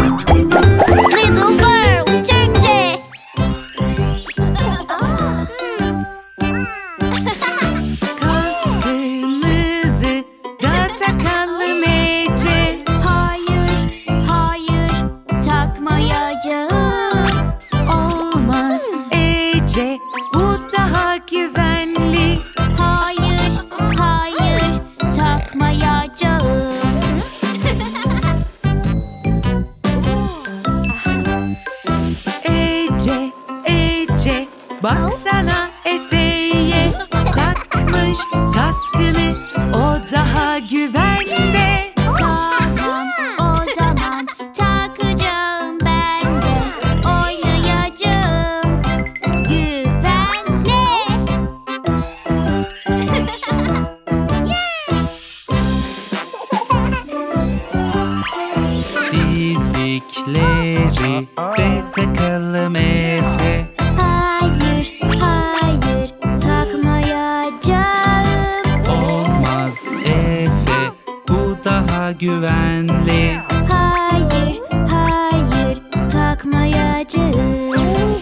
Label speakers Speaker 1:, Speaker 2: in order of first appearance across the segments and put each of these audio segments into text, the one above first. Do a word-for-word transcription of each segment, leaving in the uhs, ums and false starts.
Speaker 1: Little World Türkçe.
Speaker 2: Kaskımızı da takalım Ece.
Speaker 1: Hayır, hayır, takmayacağım.
Speaker 2: Olmaz Ece, bu daha güvenli.
Speaker 1: Hayır, hayır, takmayacağım.
Speaker 2: Ece, Ece, baksana Efe'ye. Takmış kaskını, o daha güvende.
Speaker 1: Tamam, o zaman takacağım ben de. Oynayacağım güvenle.
Speaker 2: Dizlikleri de takalım Efe.
Speaker 1: Hayır, hayır, takmayacağım.
Speaker 2: Olmaz Efe, bu daha güvenli.
Speaker 1: Hayır, hayır, takmayacağım.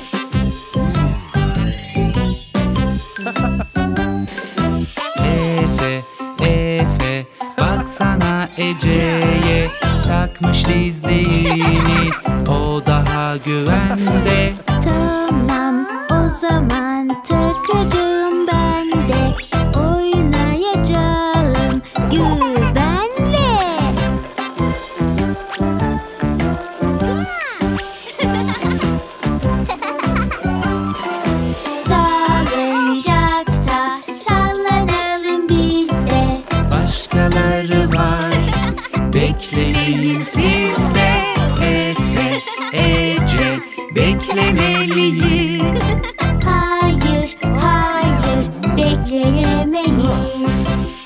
Speaker 2: Efe, Efe, baksana Ece'ye. Takmış dizliğini, o daha güvende.
Speaker 1: Tamam, o zaman takacağım ben de. Oynayacağım güvenle. Salıncakta sallanalım biz de.
Speaker 2: Başkaları var, bekleyin siz de. Efe, Ece, beklemeliyiz.
Speaker 1: Hayır, hayır, bekleyemeyiz.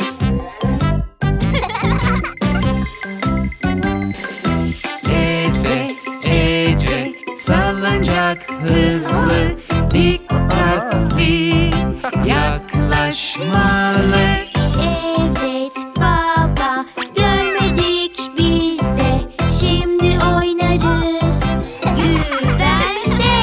Speaker 2: Efe, Ece, salıncak hızlı, dikkatli yaklaşmalı.
Speaker 1: Evet baba, görmedik biz de. Şimdi oynarız güvende.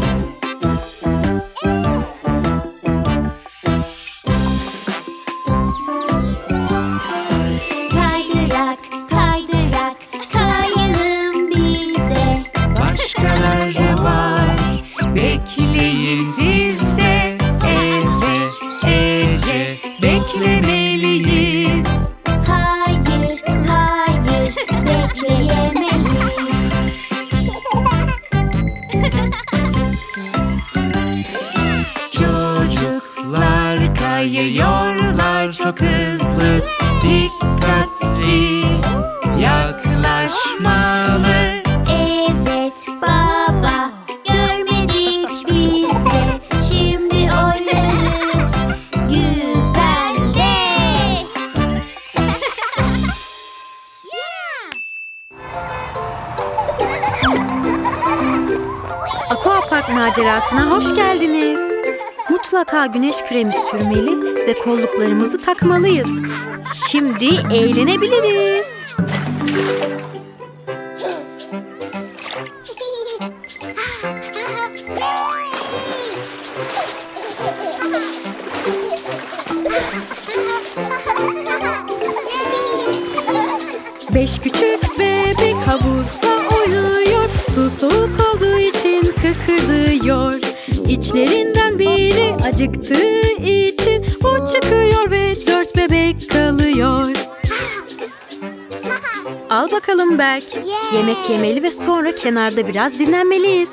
Speaker 1: Kaydırak, kaydırak, kayalım biz de.
Speaker 2: Başkaları var, bekleyin siz de. Efe, Ece, beklemeliyiz.
Speaker 1: Hayır, hayır, bekleyemeyiz.
Speaker 2: Çocuklar kayıyorlar çok hızlı, dikkatli yaklaşmalı.
Speaker 1: Evet baba, görmedik biz de. Şimdi oynarız güvende.
Speaker 3: Aquapark macerasına hoş geldiniz. Mutlaka güneş kremi sürmeli ve kolluklarımızı takmalıyız. Şimdi eğlenebiliriz. Beş küçük bebek havuzda oynuyor. Su soğuk olduğu için kıkırdıyor. İçlerinden biri acıktığı için o çıkıyor ve dört bebek kalıyor. Al bakalım Berk. Yemek yemeli ve sonra kenarda biraz dinlenmeliyiz.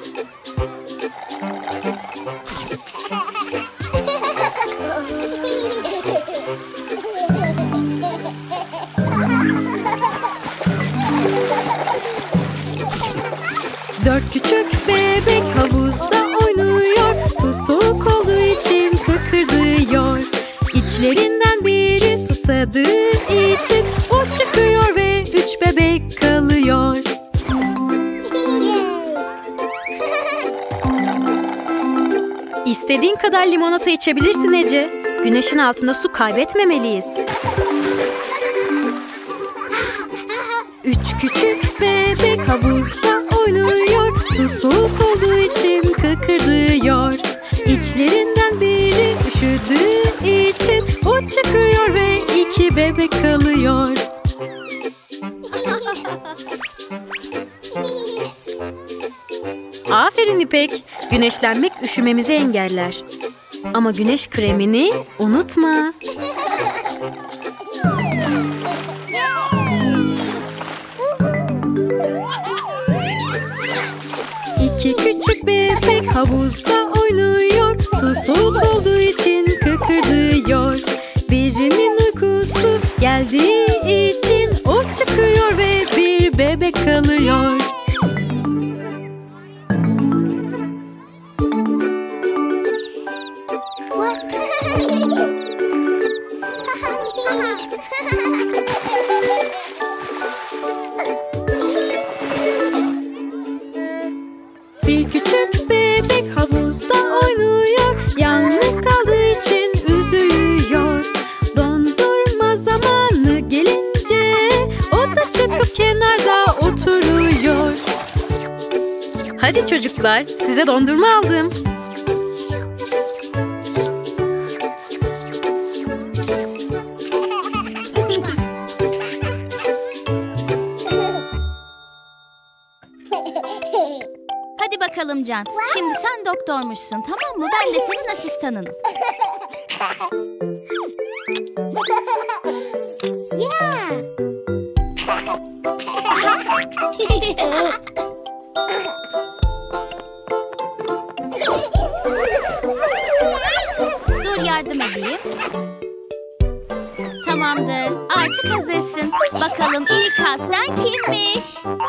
Speaker 3: Dört küçük bebek havuzda oynuyor. Su soğuk olduğu için kıkırdıyor. İçlerinden biri susadığı için o çıkıyor ve üç bebek kalıyor. İstediğin kadar limonata içebilirsin Ece. Güneşin altında su kaybetmemeliyiz. Üç küçük bebek havuzda Su soğuk olduğu için kıkırdıyor. İçlerinden biri üşüdüğü için o çıkıyor ve iki bebek kalıyor. Aferin İpek. Güneşlenmek üşümemizi engeller. Ama güneş kremini unutma. İki küçük bebek havuzda oynuyor. Su soğuk olduğu için kıkırdıyor. Birinin uykusu geldiği için o çıkıyor ve bir bebek kalıyor. Bir küçük bebek havuzda oynuyor. Yalnız kaldığı için üzülüyor. Dondurma zamanı gelince o da çıkıp kenarda oturuyor. Hadi çocuklar, size dondurma aldım.
Speaker 1: Hadi bakalım Can. Şimdi sen doktormuşsun, tamam mı? Ben de senin asistanınım. Dur yardım edeyim. Tamamdır. Artık hazırsın. Bakalım ilk hastan kimmiş?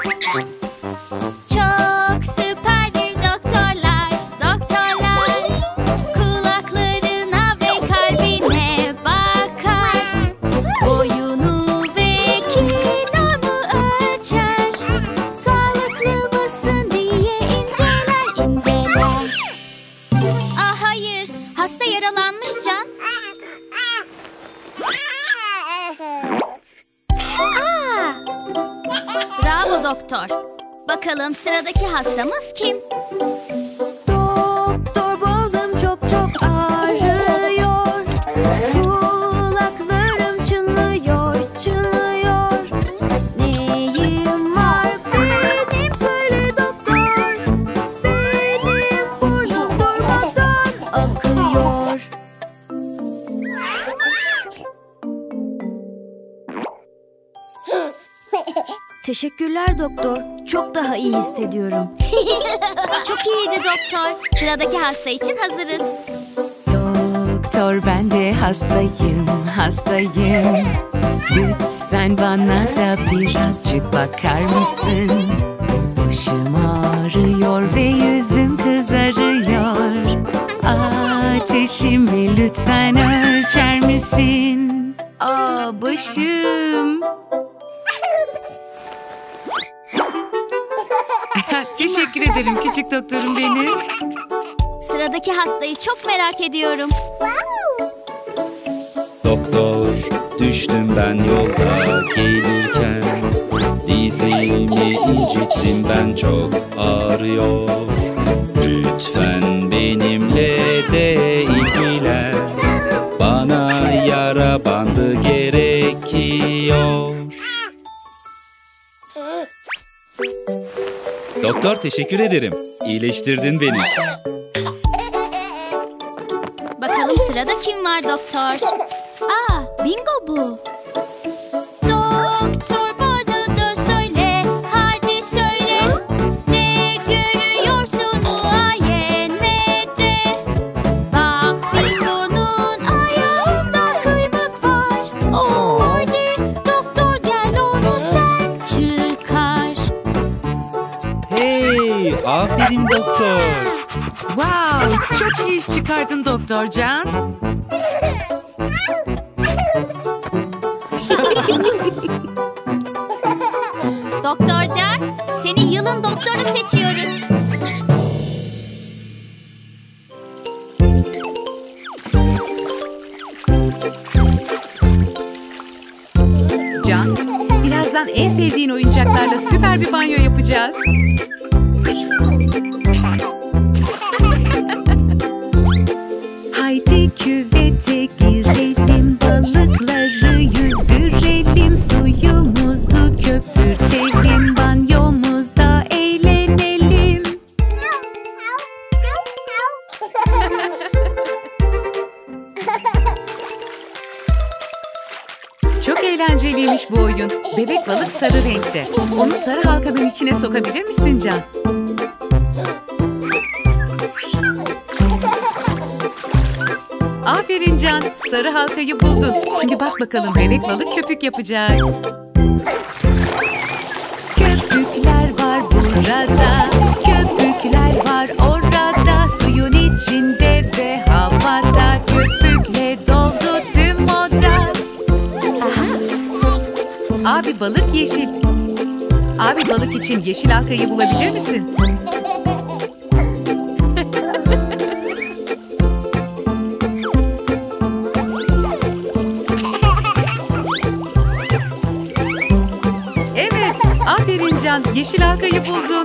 Speaker 1: Çok süperdir doktorlar, doktorlar. Kulaklarına ve kalbine bakar. Boyunu ve kilonu ölçer. Sağlıklı mısın diye inceler, inceler. Ah hayır, hasta yaralanmış Can. Aa! Bravo doktor. Bakalım sıradaki hastamız kim?
Speaker 4: Doktor boğazım çok çok ağrıyor. Kulaklarım çınlıyor, çınlıyor. Neyim var benim söyle doktor. Benim burnum durmadan akıyor. Teşekkürler doktor. Çok daha iyi hissediyorum.
Speaker 1: Çok iyiydi doktor. Sıradaki hasta için hazırız.
Speaker 2: Doktor, ben de hastayım, hastayım. Lütfen bana da birazcık bakar mısın? Başım ağrıyor ve yüzüm kızarıyor. Ateşimi lütfen ölçer misin? Aa, başım. Teşekkür ederim küçük doktorum benim.
Speaker 1: Sıradaki hastayı çok merak ediyorum.
Speaker 5: Doktor, düştüm ben yolda gelirken. Dizimi incittim ben, çok ağrıyor. Lütfen benimle de ilgilen. Bana yara bandı gerekiyor. Doktor, teşekkür ederim. İyileştirdin beni.
Speaker 1: Bakalım sırada kim var doktor? Aa, bingo bu. Doktor bana da söyle, hadi söyle. Ne görüyorsun muayenede? Bak bingonun ayağında kıymık var. Oh hadi doktor gel onu sen çıkar.
Speaker 5: Hey, aferin doktor.
Speaker 2: Wow, çok iyi iş çıkardın Doktor Can.
Speaker 1: Doktor Can, seni yılın doktoru seçiyoruz.
Speaker 2: Can, birazdan en sevdiğin oyuncaklarla süper bir banyo yapacağız. oyun. Bebek balık sarı renkte. Onu sarı halkanın içine sokabilir misin Can? Aferin Can. Sarı halkayı buldun. Şimdi bak bakalım bebek balık köpük yapacak. Köpükler var burada, köpükler var orada, suyun içinde ve havada, köpükle doldu tüm oda. Abi balık yeşil. Abi balık için yeşil halkayı bulabilir misin? Evet, aferin Can. Yeşil halkayı buldun.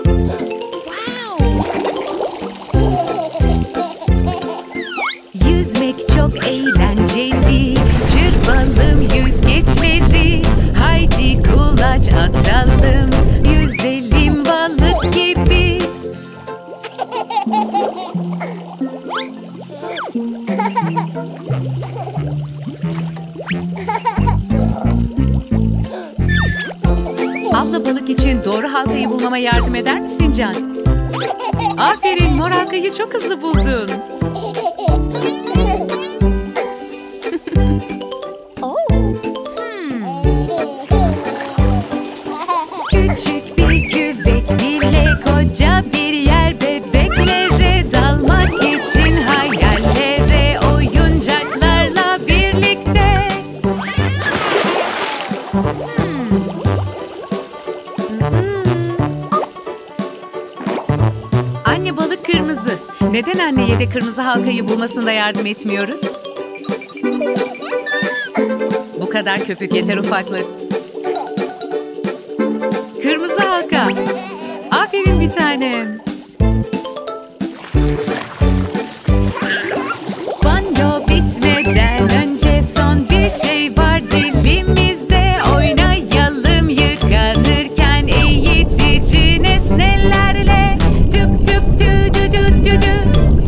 Speaker 2: Yüzmek çok eğlenceli. Çırpalım yüzgeçleri. Haydi kulaç atalım. Yüzelim balık gibi. Abla balık için doğru halkayı bulmama yardım eder misin Can? Aferin, mor halkayı çok hızlı buldun. Küçük bir küvet bile koca bir yer, bebeklere dalmak için hayallere, oyuncaklarla birlikte. Anne balık kırmızı. Neden anneye de kırmızı halkayı bulmasında yardım etmiyoruz? Bu kadar köpük yeter ufaklık. Kırmızı halka. Aferin bir tanem. Banyo bitmeden önce son bir şey var dilimizde. Oynayalım yıkanırken eğitici nesnelerle. Tüp tüp tü tü tü tü tü.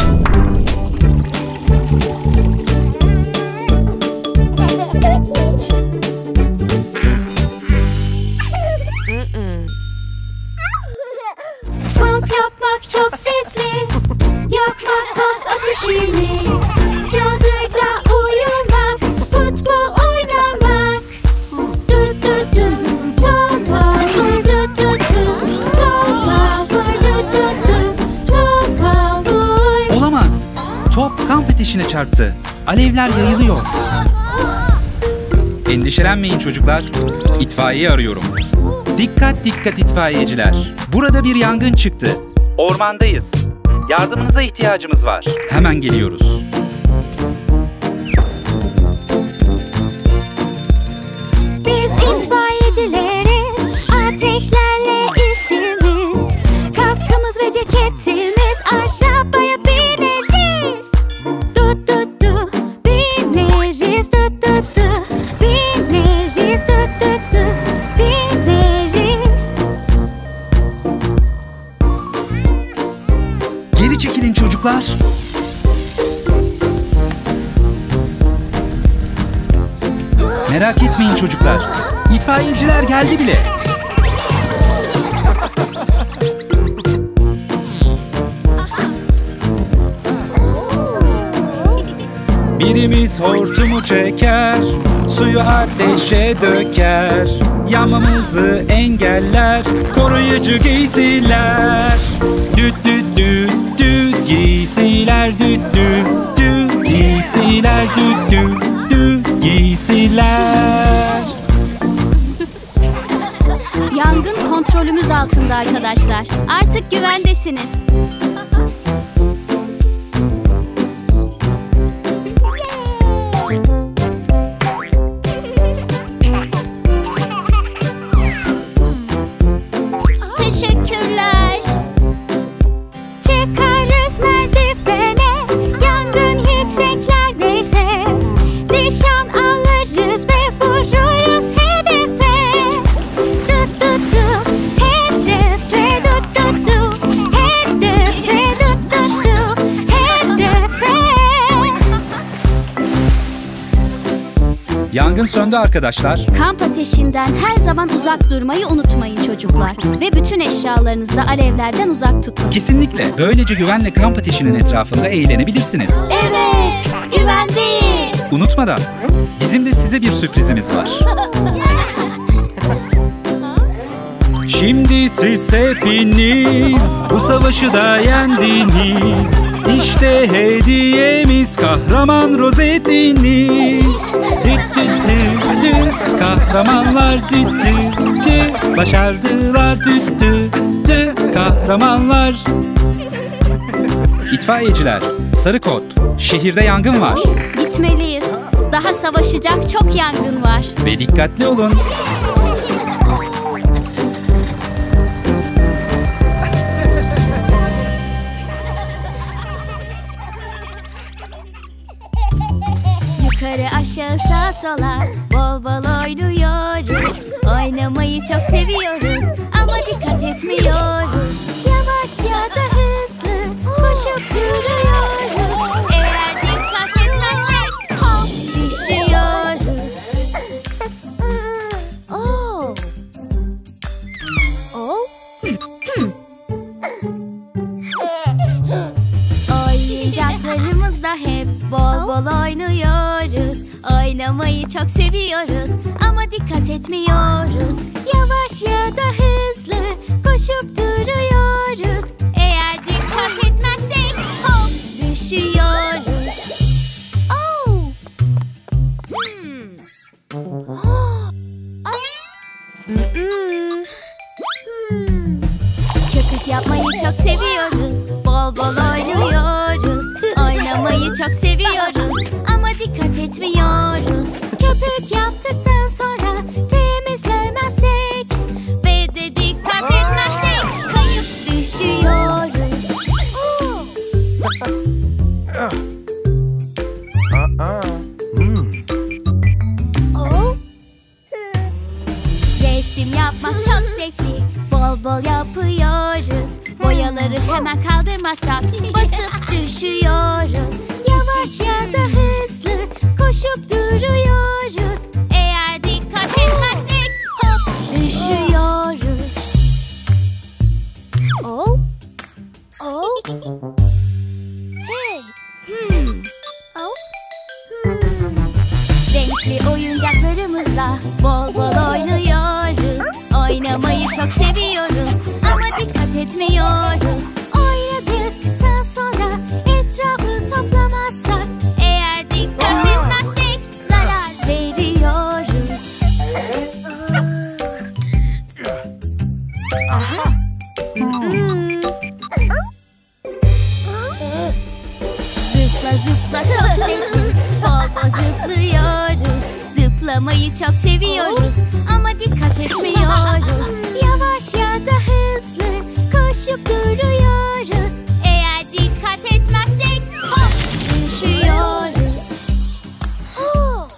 Speaker 6: Kamp yapmak çok zevkli. Yakmak kamp ateşini. Çadırda uyumak, futbol oynamak. Du du du, topa vur du du du. Topa vur du du du. Topa vur.
Speaker 5: Olamaz. Top kamp ateşine çarptı. Alevler yayılıyor. Endişelenmeyin çocuklar. İtfaiye arıyorum. Dikkat dikkat itfaiyeciler. Burada bir yangın çıktı. Ormandayız. Yardımınıza ihtiyacımız var. Hemen geliyoruz.
Speaker 6: Biz itfaiyecileriz. Ateşlerle işimiz. Kaskımız ve ceketimiz. Arabaya bineriz. Du du du. Bineriz. Du du du. Bineriz. Du du du. Bineriz.
Speaker 5: Geri çekilin çocuklar. Merak etmeyin çocuklar. İtfaiyeciler geldi bile. Birimiz hortumu çeker, suyu ateşe döker. Yanmamızı engeller, koruyucu giysiler. Düt düt düt düt giysiler, düt düt düt giysiler, düt düt düt giysiler.
Speaker 1: Yangın kontrolümüz altında arkadaşlar. Artık güvendesiniz. Teşekkürler.
Speaker 6: Çıkarız merdivene, yangın yükseklerdeyse. Nişan alırız ve vururuz hedefe. Du du du, hedefe du du du. Hedefe du
Speaker 5: Yangın söndü arkadaşlar.
Speaker 1: Kamp ateşinden her zaman uzak durmayı unutmayın çocuklar. Ve bütün eşyalarınızı da alevlerden uzak tutun.
Speaker 5: Kesinlikle. Böylece güvenle kamp ateşinin etrafında eğlenebilirsiniz.
Speaker 1: Evet, güvendeyiz.
Speaker 5: Unutmadan bizim de size bir sürprizimiz var. Şimdi siz hepiniz bu savaşı da yendiniz. İşte hediyemiz kahraman rozetiniz. Tüt tüt tüt tüt, kahramanlar tüt tüt tüt, başardılar tüt tüt tüt, kahramanlar. İtfaiyeciler, sarı kod, şehirde yangın var.
Speaker 1: Gitmeliyiz. Daha savaşacak çok yangın var.
Speaker 5: Ve dikkatli olun.
Speaker 1: Yukarı aşağı sağa sola bol bol oynuyoruz. Oynamayı çok seviyoruz ama dikkat etmiyoruz. Yavaş ya da hızlı koşup duruyoruz. Eğer dikkat etmezsek hop düşüyoruz. Oh. Oh. Oyuncaklarımızla hep bol bol oynuyoruz. Oynamayı çok seviyoruz ama dikkat etmiyoruz. Yavaş ya da hızlı koşup duruyoruz. Eğer dikkat etmezsek hop düşüyoruz. Oh. Hmm. Oh. Hmm. Köpük yapmayı çok seviyoruz. Bol bol oynuyoruz. Oynamayı çok seviyoruz ama dikkat etmiyoruz. Köpük yaptıktan sonra temizlemezsek ve de dikkat etmezsek kayıp düşüyoruz. Oh. Oh. Resim yapmak çok zevkli. Bol bol yapıyoruz. Boyaları hemen kaldırmazsak basıp düşüyoruz. Yavaş ya da hızlı koşup duruyoruz. Eğer dikkat etmezsek hop düşüyoruz. Oh. Oh. Hey. Hmm. Oh. Hmm. Renkli oyuncaklarımızla bol bol oynuyoruz. Oynamayı çok seviyoruz ama dikkat etmiyoruz. Oynadıktan sonra etrafı toplamazsak eğer dikkat etmezsek zarar veriyoruz. Aha. Zıpla zıpla çok zevkli. Bol bol zıplıyoruz. Zıplamayı çok seviyoruz ama dikkat etmiyoruz. Yavaş ya da hızlı koşup duruyoruz. Eğer dikkat etmezsek hop düşüyoruz. Oh.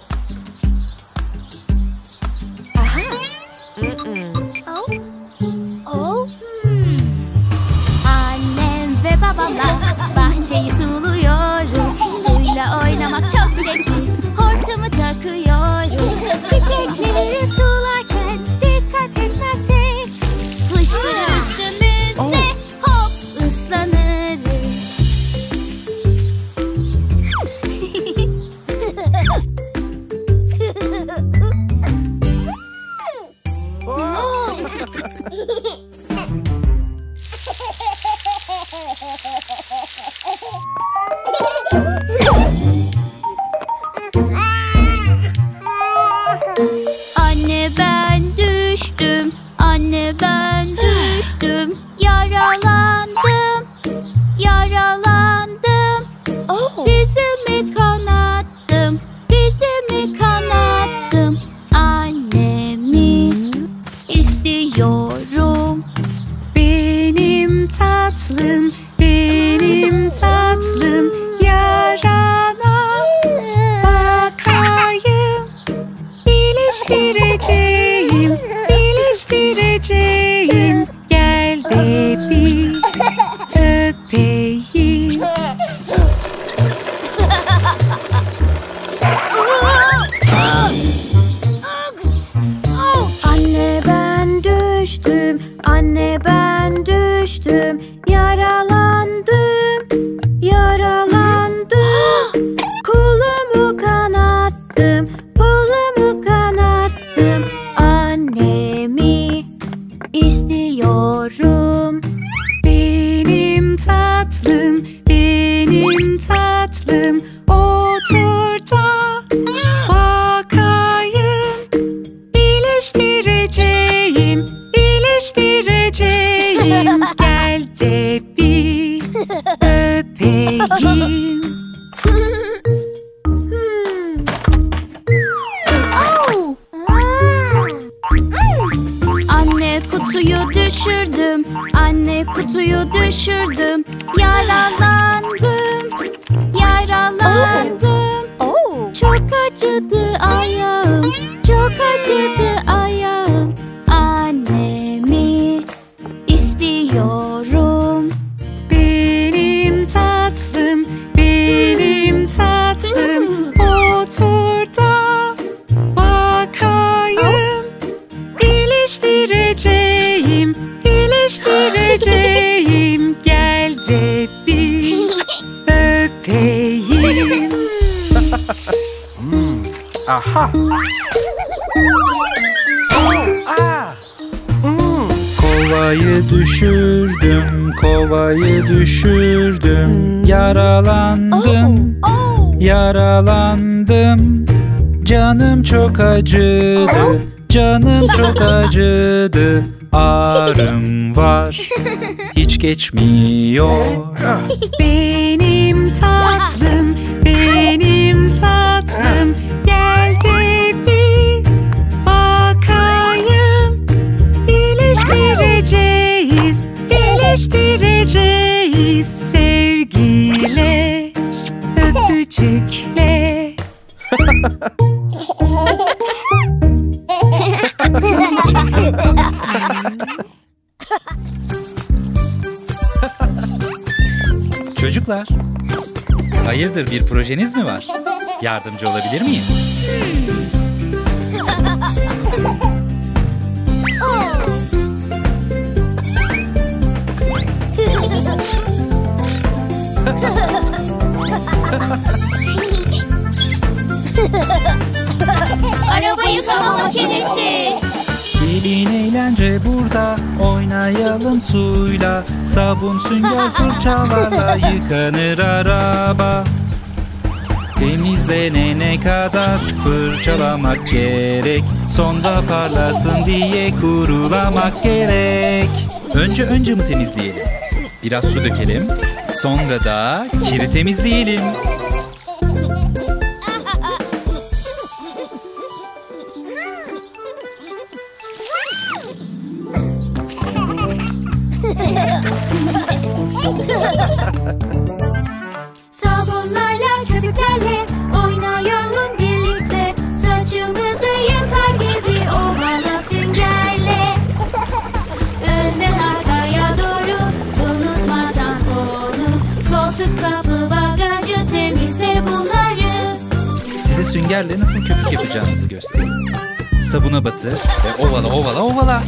Speaker 1: Aha. Oh. Oh. Hmm. Annem ve babamla bahçeyi suluyoruz. Suyla oynamak çok zevkli. Hortumu takıyoruz. Çiçekleri sularken dikkat etmezsek fışkırır üstümüzde hop ıslanırız. Anne ben düştüm, anne ben düştüm, yaralandım, yaralandım. Dizimi kanattım, dizimi kanattım. Annemi istiyorum.
Speaker 2: Benim tatlım, benim tatlım, yarana bakayım. İyileştireceğim, iyileştireceğim. Gel de bir öpeyim.
Speaker 4: düştüm, yaralandım, yaralandım. Kolumu kanattım, kolumu kanattım. Annemi istiyorum.
Speaker 2: Benim tatlım, benim tatlım, otur da bakayım. İyileştireceğim, iyileştireceğim. Gel de bir öpeyim.
Speaker 1: Anne kutuyu düşürdüm, anne kutuyu düşürdüm. Yaralandım, yaralandım. Çok acıdı ayağım, çok acıdı ayağım. Annemi istiyorum.
Speaker 2: Benim tatlım, benim tatlım, otur da bakayım. İyileştireceğim, iyileştireceğim. Gel de bir öpeyim.
Speaker 7: Aha!
Speaker 5: Kovayı düşürdüm, kovayı düşürdüm. Yaralandım, yaralandım. Canım çok acıdı, canım çok acıdı. Ağrım var, hiç geçmiyor.
Speaker 2: Benim tatlım, benim tatlım, gel de bir bakayım. İyileştireceğiz, iyileştireceğiz. Sevgiyle, öpücükle.
Speaker 5: Çocuklar, hayırdır, bir projeniz mi var? Yardımcı olabilir miyim?
Speaker 1: Araba yıkama makinesi.
Speaker 5: Gelin eğlence burada, oynayalım suyla. Sabun, sünger, fırçalarla yıkanır araba. Temizlenene kadar fırçalamak gerek. Sonra parlasın diye kurulamak gerek. Önce önce mi temizleyelim? Biraz su dökelim. Sonra da kiri temizleyelim.
Speaker 6: Sabunlarla, köpüklerle oynayalım birlikte. Saçımızı yıkar gibi ovala süngerle. Önden arkaya doğru unutmadan kolu. Koltuk, kapı, bagajı temizle bunları.
Speaker 5: Size süngerle nasıl köpük yapacağınızı göstereyim. Sabuna batır ve ovala ovala ovala.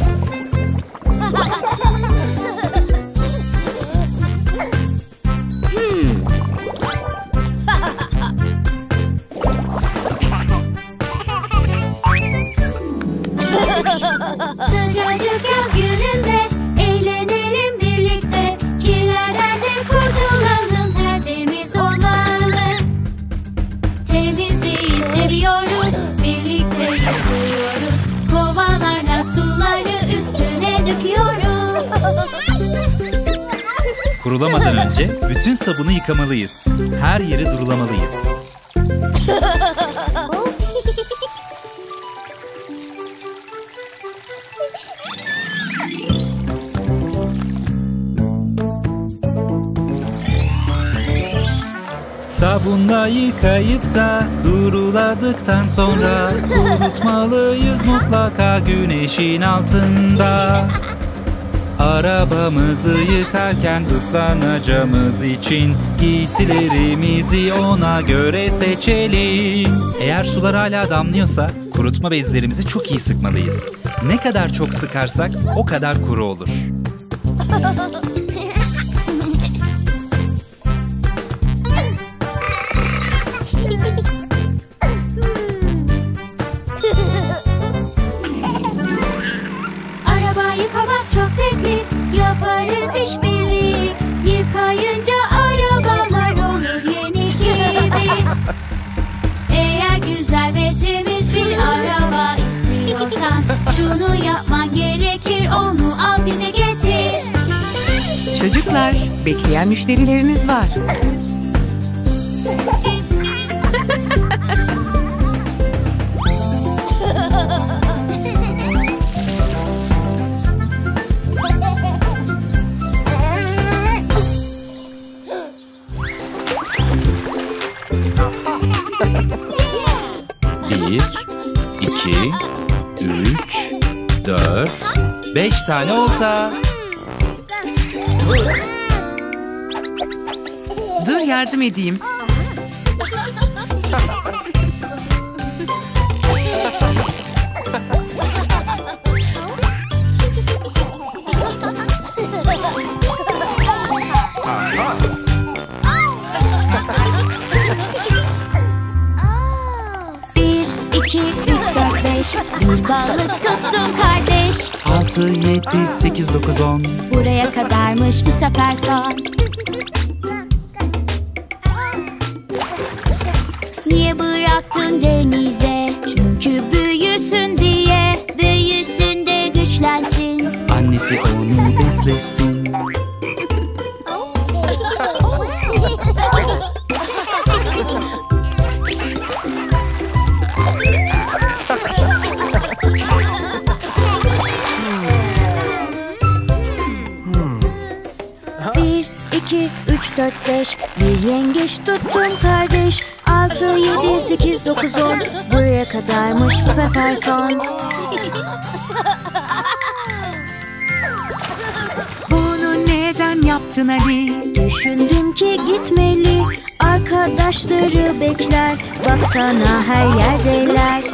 Speaker 6: Sıcacık yaz gününde eğlenelim birlikte. Kirlerden de kurtulalım, tertemiz olmalı. Temizliği seviyoruz, birlikte yapıyoruz. Kovalarla suları üstüne döküyoruz.
Speaker 5: Kurulamadan önce bütün sabunu yıkamalıyız. Her yeri durulamalıyız. Sabunla yıkayıp da duruladıktan sonra kurutmalıyız mutlaka güneşin altında. Arabamızı yıkarken ıslanacağımız için giysilerimizi ona göre seçelim. Eğer sular hala damlıyorsa kurutma bezlerimizi çok iyi sıkmalıyız. Ne kadar çok sıkarsak o kadar kuru olur.
Speaker 2: Çocuklar, bekleyen müşterileriniz var.
Speaker 5: Bir, iki, üç, dört, beş tane olta.
Speaker 2: Dur yardım edeyim.
Speaker 1: Bir, iki, üç, dört, beş. Bir balık tuttum kardeş.
Speaker 5: Altı, yedi, sekiz, dokuz, on.
Speaker 1: Buraya kadarmış bu sefer son. Niye bıraktın denize? Çünkü büyüsün diye. Büyüsün de güçlensin.
Speaker 5: Annesi onu beslesin.
Speaker 4: Bir, iki, üç, dört, beş. Bir yengeç tuttum kardeş. Altı, yedi, sekiz, dokuz, on. Buraya kadarmış bu sefer son.
Speaker 2: Bunu neden yaptın Ali?
Speaker 4: Düşündüm ki gitmeli. Arkadaşları bekler. Baksana her yerdeler.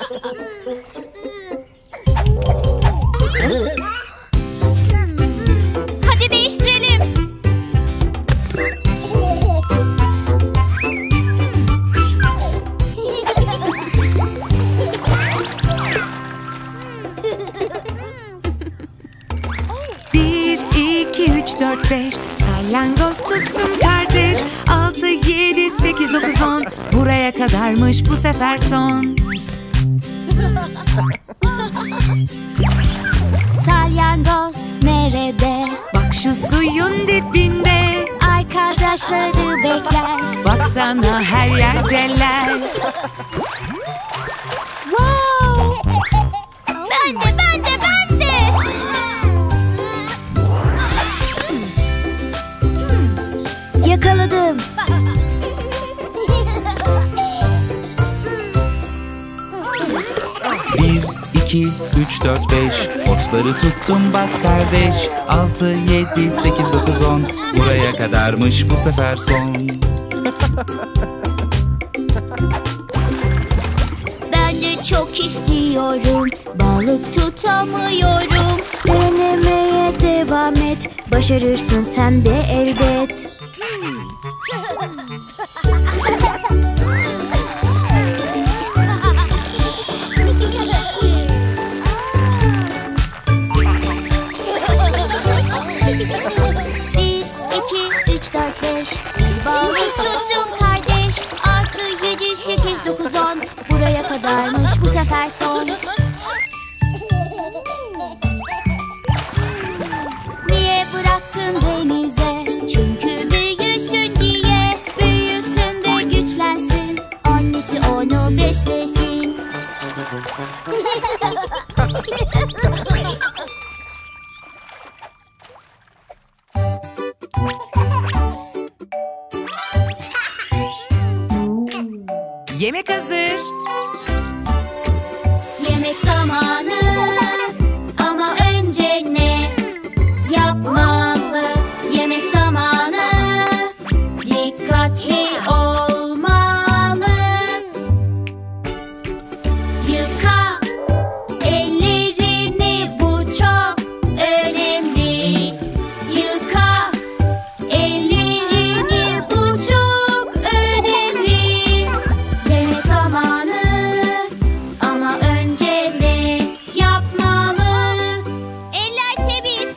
Speaker 1: Hadi değiştirelim.
Speaker 2: Bir, iki, üç, dört, beş. Salyangoz tuttum kardeş. Altı, yedi, sekiz, dokuz, on. Buraya kadarmış bu sefer son.
Speaker 1: Salyangoz nerede?
Speaker 2: Bak şu suyun dibinde.
Speaker 1: Arkadaşları bekler.
Speaker 2: Baksana her yerdeler.
Speaker 1: Wow! Ben de, ben de, ben de.
Speaker 4: Yakaladım.
Speaker 5: Bir, iki, üç, dört, beş. Otları tuttum bak kardeş. Altı, yedi, sekiz, dokuz, on. Buraya kadarmış bu sefer son.
Speaker 1: Ben de çok istiyorum. Balık tutamıyorum.
Speaker 4: Denemeye devam et. Başarırsın sen de elbet.
Speaker 1: Bir, iki, üç, dört, beş. Bir balık tuttum kardeş. Altı, yedi, sekiz, dokuz, on. Buraya kadarmış bu sefer son. Niye bıraktın denize? Çünkü büyüsün diye. Büyüsün de güçlensin. Annesi onu beslesin.
Speaker 2: Yemek hazır.
Speaker 1: Yemek zamanı. Ama önce ne yapmalı? Yemek zamanı. Dikkatli olmalı. Yıka ellerini, bu çok önemli. Yıka ellerini, bu çok önemli. Yemek zamanı. Ama önce ne yapmalı? Eller temiz.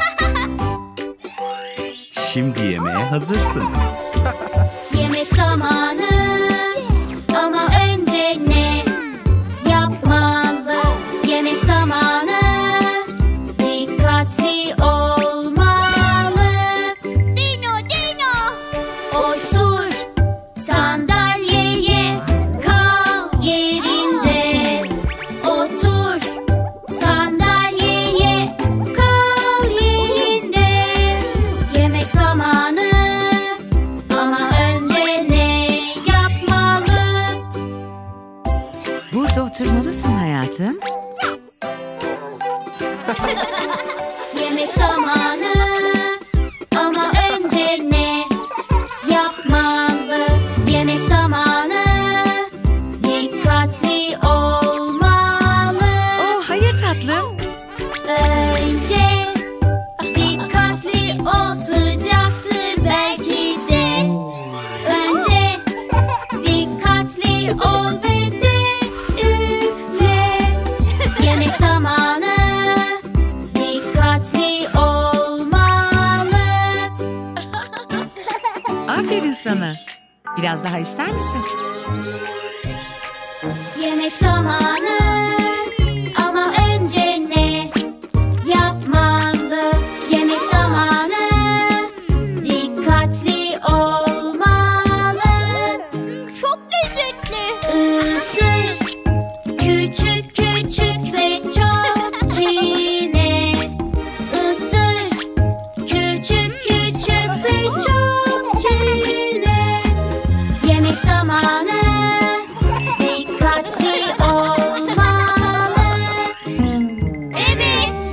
Speaker 5: Şimdi yemeğe hazırsın.
Speaker 1: Yemek zamanı. Ama önce ne yapmalı? Yemek zamanı. Dikkatli olmalı.
Speaker 2: Aferin sana. Biraz daha ister misin?
Speaker 6: Yemek zamanı ama önce ne yapmalı? Yemek zamanı dikkatli olmalı.
Speaker 1: Çok lezzetli.
Speaker 6: Isır küçük küçük ve çok çiğne. Isır küçük küçük ve çok çiğne. Yemek zamanı dikkatli olmalı. Evet,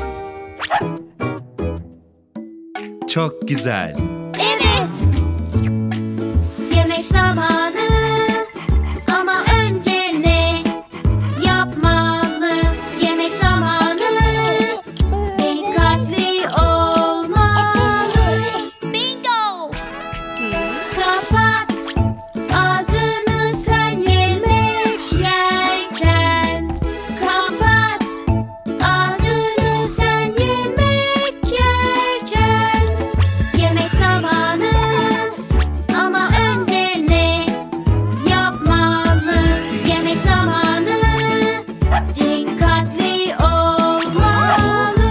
Speaker 5: Çok güzel.
Speaker 6: evet. Yemek zamanı ama önce ne yapmalı? Yemek zamanı dikkatli olmalı.
Speaker 1: Bingo.
Speaker 6: Kapat ağzını sen yemek yerken. Kapat ağzını sen yemek yerken. Yemek zamanı ama önce ne yapmalı? Yemek zamanı dikkatli olmalı.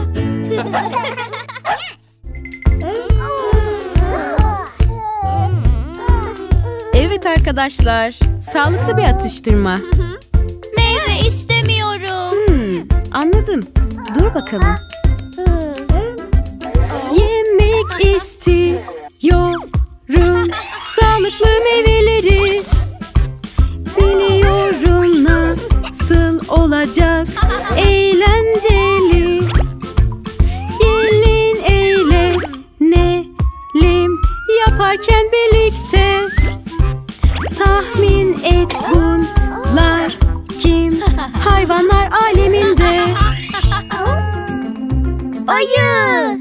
Speaker 3: Evet arkadaşlar, sağlıklı bir atıştırma.
Speaker 1: Meyve istemiyorum.
Speaker 3: Hmm, anladım. Dur bakalım. Yemek istiyorum sağlıklı meyveleri. Biliyorum nasıl olacak eğlenceli. Gelin eğlenelim yaparken birlikte. Tahmin et bunlar kim? Hayvanlar aleminde.
Speaker 1: Ayı.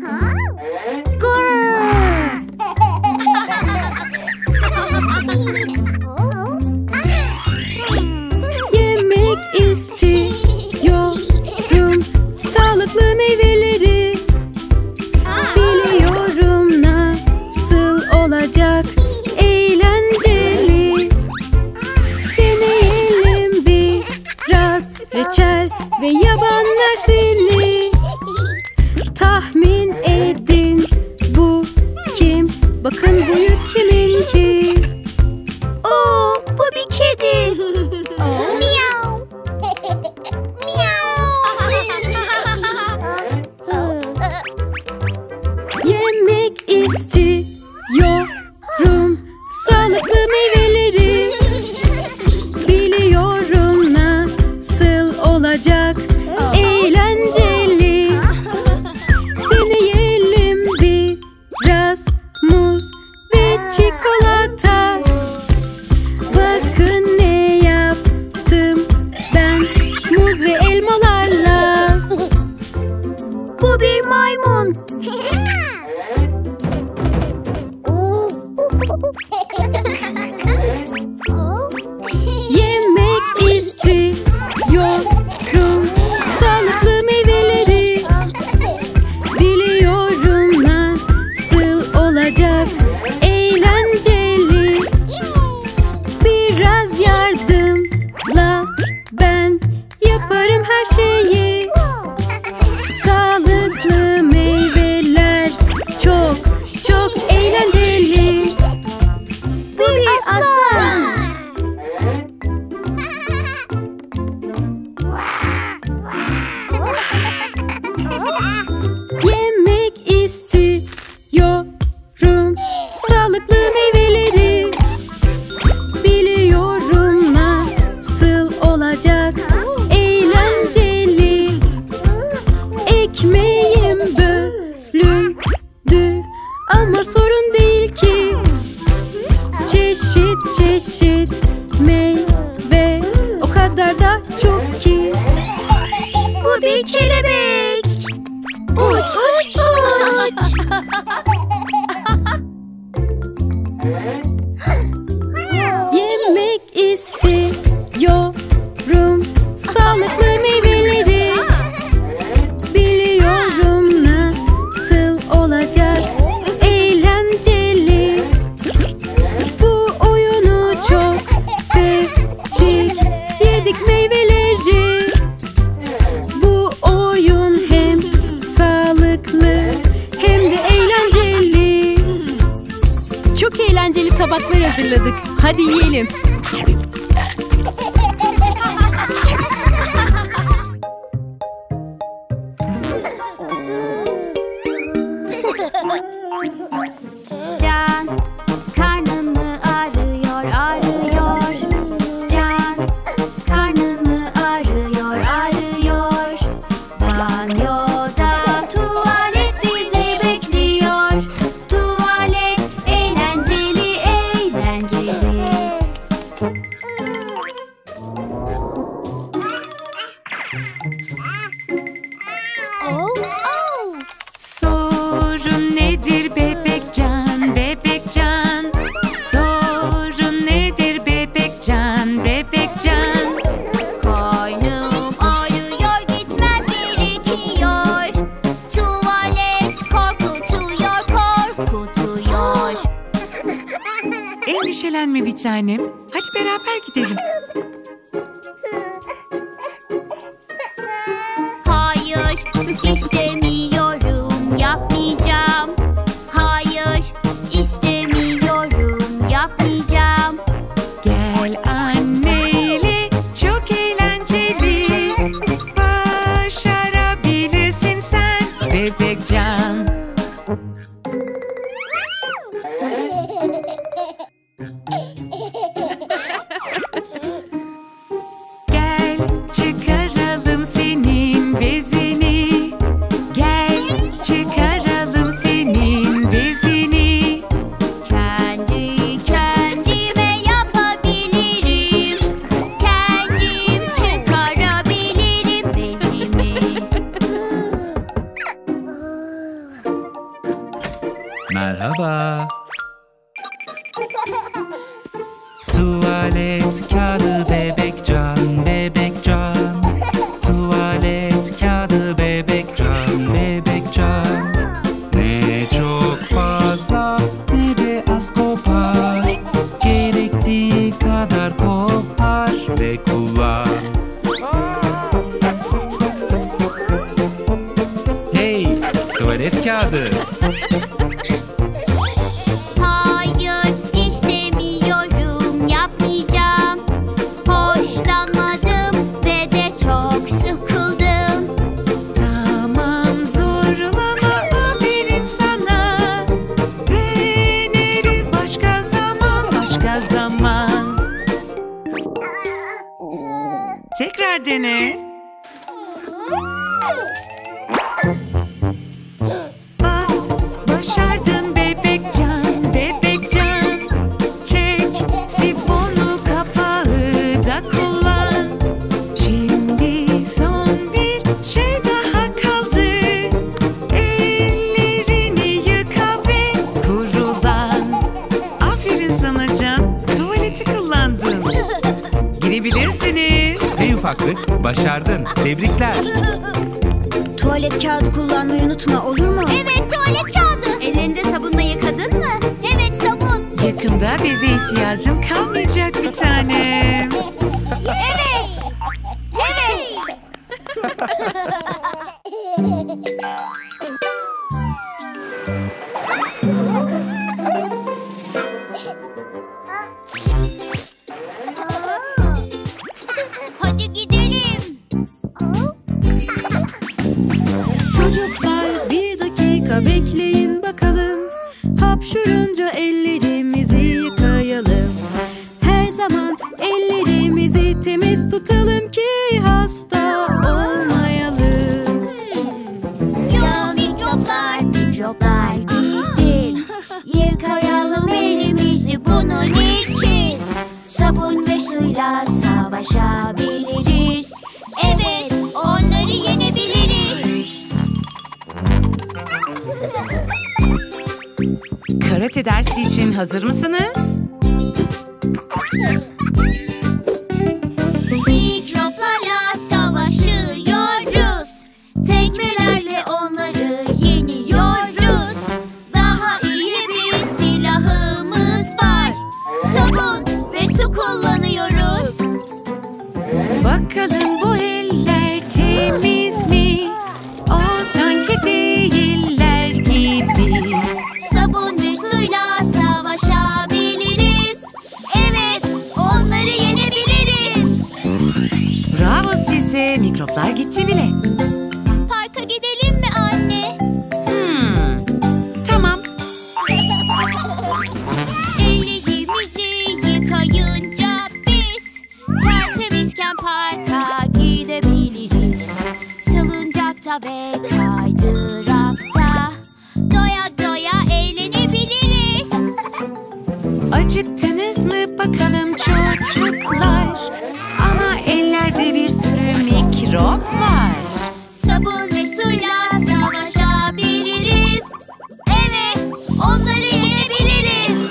Speaker 3: Yemek istiyorum sağlıklı meyveleri. Biliyorum nasıl olacak eğlenceli. Deneyelim biraz reçel ve yaban mersini. Tahmin edin bu kim? Bakın bu yüz kiminki?
Speaker 1: Oo, bu bir kedi. Miau.
Speaker 3: Yemek istiyorum sağlıklı meyveleri. Biliyorum nasıl olacak eğlenceli. Deneyelim biraz muz ve çikolata. Bakın ne yaptım ben muz ve elmalarla.
Speaker 1: Bu bir maymun.
Speaker 3: Yemek istiyorum sağlıklı meyveleri. Biliyorum nasıl olacak eğlenceli. Biraz yardımla ben yaparım her şeyi. Sağlıklı meyveler çok çok eğlenceli.
Speaker 1: Bu bir aslan.
Speaker 3: Yemek istiyorum sağlıklı meyveleri. Biliyorum nasıl olacak eğlenceli. Ekmeğim bölündü ama sorun değil ki. Çeşit çeşit meyve o kadar da çok ki.
Speaker 1: Bu bir kelebek. Uç uç uç.
Speaker 3: Yemek istiyorum sağlıklı meyveleri. Biliyorum nasıl olacak eğlenceli. tabaklar hazırladık. Hadi yiyelim.
Speaker 1: Can, karnını ağrıyor, ağrıyor. Can, karnını ağrıyor, ağrıyor. Banyoda tuvalet bizi bekliyor. Tuvalet eğlenceli, eğlenceli.
Speaker 2: Sorun nedir bebekcan, bebekcan? Sorun nedir bebekcan, bebekcan?
Speaker 1: Karnım ağrıyor, gitmem gerekiyor. Tuvalet korkutuyor, korkutuyor.
Speaker 2: Endişelenme bir tanem. Hadi beraber gidelim.
Speaker 1: Hayır, istemiyorum, yapmayacağım. Hayır, istemiyorum, yapmayacağım.
Speaker 2: Gel anneyle, çok eğlenceli. Başarabilirsin sen bebekcan. Gel çıkaralım senin bezini. Gel çıkaralım senin bezini.
Speaker 1: Kendi kendime yapabilirim. Kendim çıkarabilirim bezimi.
Speaker 5: Merhaba. Tuvalet kağıdı bebekcan, bebekcan. Tuvalet kağıdı bebekcan, bebekcan. Ne çok fazla ne de az kopar. Gerektiği kadar kopar ve kullan. Hey, tuvalet kağıdı.
Speaker 1: Hayır, istemiyorum, yapmayacağım. Hoşlanmadım ve de çok sıkıldım.
Speaker 2: Tamam zorlama, aferin sana. Deneriz başka zaman, başka zaman. Tekrar dene. Bak, başardın bebekcan, bebekcan. Çek sifonu, kapağı da kullan. Şimdi son bir şey daha kaldı. Ellerini yıka ve kurulan. Aferin sana Can, tuvaleti kullandın. Girebilirsiniz.
Speaker 5: Hey ufaklık, başardın. Tebrikler.
Speaker 4: Tuvalet kağıdı kullanmayı unutma, olur mu?
Speaker 1: Evet, tuvalet kağıdı. Ellerinde sabunla yıkadın mı? Evet, sabun.
Speaker 2: Yakında bize ihtiyacın kalmayacak bir tanem.
Speaker 1: Evet. Evet. Hadi gidelim.
Speaker 3: Çocuklar bir dakika bekleyin bakalım. Hapşurunca ellerimizi yıkayalım. Her zaman ellerimizi temiz tutalım ki hasta olmayalım.
Speaker 1: Ya mikroplar, mikroplar gittin. Yıkayalım elimizi bunun için. Sabun ve suyla savaşabiliriz. Evet, onları yenebiliriz.
Speaker 2: Karate dersi için hazır mısınız?
Speaker 1: Mikroplarla savaşıyoruz. Tekmelerle onları yeniyoruz. Daha iyi bir silahımız var. Sabun ve su kullanıyoruz.
Speaker 2: Bakalım bu eller temiz mi? O sanki değiller gibi.
Speaker 1: Sabun ve suyla savaşabiliriz. Kaydırakta ve kaydırakta doya doya eğlenebiliriz.
Speaker 2: Acıktınız mı bakalım çocuklar? Ama ellerde bir sürü mikrop var.
Speaker 1: Sabun ve suyla savaşabiliriz. Evet, onları yenebiliriz.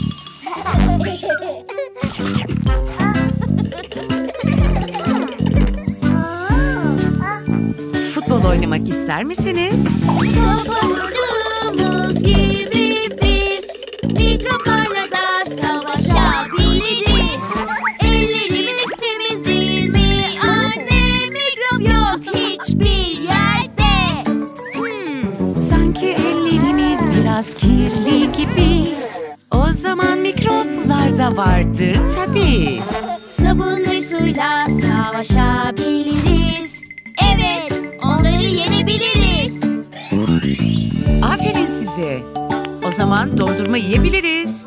Speaker 2: Futbol oynamak ister misiniz?
Speaker 1: Topa vurduğumuz gibi biz mikroplarla da savaşabiliriz. Ellerimiz temiz değil mi anne? Mikrop yok hiçbir yerde.
Speaker 2: Hmm, sanki ellerimiz biraz kirli gibi. O zaman mikroplar da vardır tabii.
Speaker 1: Sabun ve suyla savaşabiliriz. Evet, onları yenebiliriz.
Speaker 2: Aferin size. O zaman dondurma yiyebiliriz.